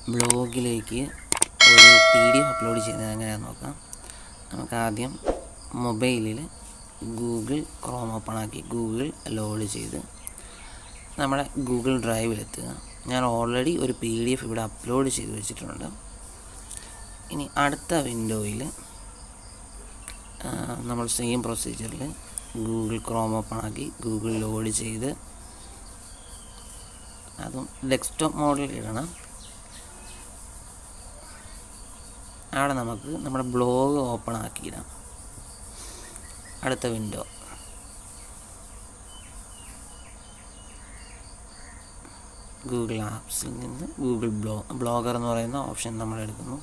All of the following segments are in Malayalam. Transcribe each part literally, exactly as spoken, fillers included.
ബ്ലോഗിലേക്ക് ഒരു പി ഡി എഫ് അപ്ലോഡ് ചെയ്യുന്നത് എങ്ങനെയാണെന്ന് നോക്കാം. നമുക്ക് ആദ്യം മൊബൈലിൽ ഗൂഗിൾ ക്രോം ഓപ്പൺ ആക്കി ഗൂഗിൾ ലോഡ് ചെയ്ത് നമ്മുടെ ഗൂഗിൾ ഡ്രൈവിലെത്തുക. ഞാൻ ഓൾറെഡി ഒരു പി ഡി എഫ് ഇവിടെ അപ്ലോഡ് ചെയ്ത് വെച്ചിട്ടുണ്ട്. ഇനി അടുത്ത വിൻഡോയിൽ നമ്മൾ സെയിം പ്രൊസീജിയറിൽ ഗൂഗിൾ ക്രോം ഓപ്പൺ ആക്കി ഗൂഗിൾ ലോഡ് ചെയ്ത് അതും ഡെസ്ക്ടോപ്പ് മോഡിൽ ഇടണം. അവിടെ നമുക്ക് നമ്മുടെ ബ്ലോഗ് ഓപ്പൺ ആക്കിയിടാം. അടുത്ത വിൻഡോ ഗൂഗിൾ ആപ്സിൽ നിന്ന് ഗൂഗിൾ ബ്ലോ ബ്ലോഗർ എന്ന് പറയുന്ന ഓപ്ഷൻ നമ്മൾ എടുക്കുന്നു.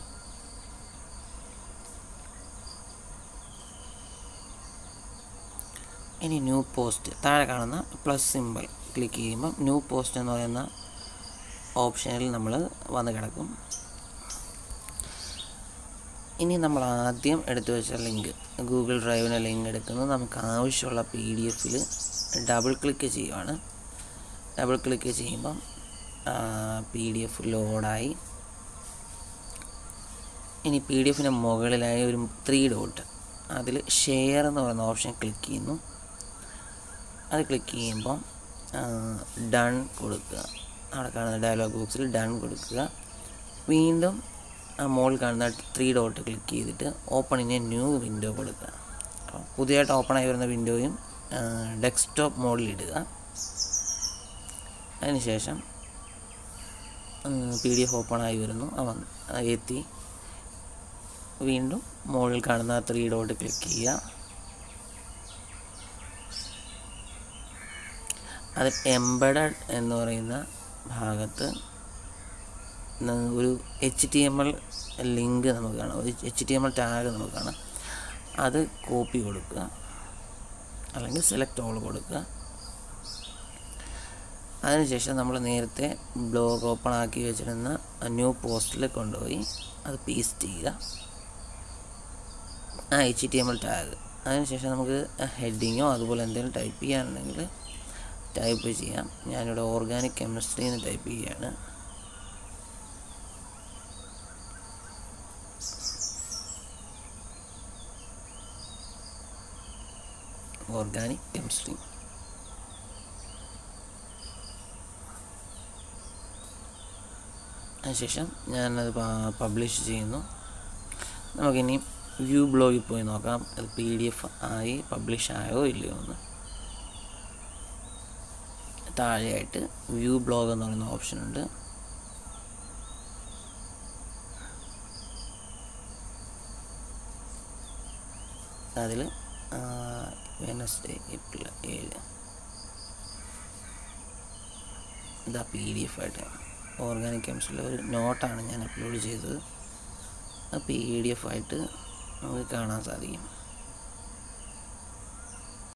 ഇനി ന്യൂ പോസ്റ്റ് താഴെ കാണുന്ന പ്ലസ് സിമ്പിൾ ക്ലിക്ക് ചെയ്യുമ്പോൾ ന്യൂ പോസ്റ്റ് എന്ന് പറയുന്ന ഓപ്ഷനിൽ നമ്മൾ വന്ന് കിടക്കും. ഇനി നമ്മൾ ആദ്യം എടുത്തു വെച്ച ലിങ്ക് ഗൂഗിൾ ഡ്രൈവിൻ്റെ ലിങ്ക് എടുക്കുന്നത് നമുക്ക് ആവശ്യമുള്ള പി ഡി എഫിൽ ഡബിൾ ക്ലിക്ക് ചെയ്യുവാണ്. ഡബിൾ ക്ലിക്ക് ചെയ്യുമ്പം പി ഡി എഫ് ലോഡായി. ഇനി പി ഡി എഫിൻ്റെ മുകളിലായി ഒരു ത്രീ ഡോട്ട് അതിൽ ഷെയർ എന്ന് പറയുന്ന ഓപ്ഷൻ ക്ലിക്ക് ചെയ്യുന്നു. അത് ക്ലിക്ക് ചെയ്യുമ്പം ഡൺ കൊടുക്കുക. അവിടെ കാണുന്ന ഡയലോഗ് ബോക്സിൽ ഡൺ കൊടുക്കുക. വീണ്ടും ആ മുകളിൽ കാണുന്ന ത്രീ ഡോട്ട് ക്ലിക്ക് ചെയ്തിട്ട് open in a new window കൊടുക്കുക. അപ്പോൾ പുതിയതായിട്ട് ഓപ്പണായി വരുന്ന വിൻഡോയും ഡെസ്ക്ടോപ്പ് മോഡിൽ ഇടുക. അതിനുശേഷം പി ഡി എഫ് ഓപ്പണായി വരുന്നു. അവൻ എത്തി. വീണ്ടും മുകളിൽ കാണുന്ന ത്രീ ഡോട്ട് ക്ലിക്ക് ചെയ്യുക. അത് എംബഡഡ് എന്ന് പറയുന്ന ഭാഗത്ത് ഒരു H T M L link നമുക്ക് കാണാം, ഒരു H T M L tag നമുക്ക് കാണാം. അത് കോപ്പി കൊടുക്കുക, അല്ലെങ്കിൽ സെലക്ട് ഓൾ കൊടുക്കുക. അതിനുശേഷം നമ്മൾ നേരത്തെ ബ്ലോഗ് ഓപ്പൺ ആക്കി വെച്ചിരുന്ന ന്യൂ പോസ്റ്റിൽ കൊണ്ടുപോയി അത് പേസ്റ്റ് ചെയ്യുക, ആ H T M L tag. അതിനുശേഷം നമുക്ക് ഹെഡിങ്ങോ അതുപോലെ എന്തെങ്കിലും ടൈപ്പ് ചെയ്യാനുണ്ടെങ്കിൽ ടൈപ്പ് ചെയ്യാം. ഞാനിവിടെ ഓർഗാനിക് കെമിസ്ട്രി എന്ന് ടൈപ്പ് ചെയ്യുകയാണ്. Organic chemistry. അതിനുശേഷം ഞാനത് പബ്ലിഷ് ചെയ്യുന്നു. നമുക്കിനി വ്യൂ ബ്ലോഗിൽ പോയി നോക്കാം അത് പി ഡി എഫ് ആയി പബ്ലിഷ് ആയോ ഇല്ലയോ എന്ന്. താഴെയായിട്ട് വ്യൂ ബ്ലോഗ് എന്ന് പറയുന്ന ഓപ്ഷൻ ഉണ്ട്. അതിൽ വെനസ്ഡേ ഏപ്രിൽ ഏഴ് ഇതാ പി ഡി എഫ് ആയിട്ട് ഓർഗാനിക് കെമിസ്ട്രിയിലെ ഒരു നോട്ടാണ് ഞാൻ അപ്ലോഡ് ചെയ്തത്. ആ പി ഡി എഫ് ആയിട്ട് നമുക്ക് കാണാൻ സാധിക്കും.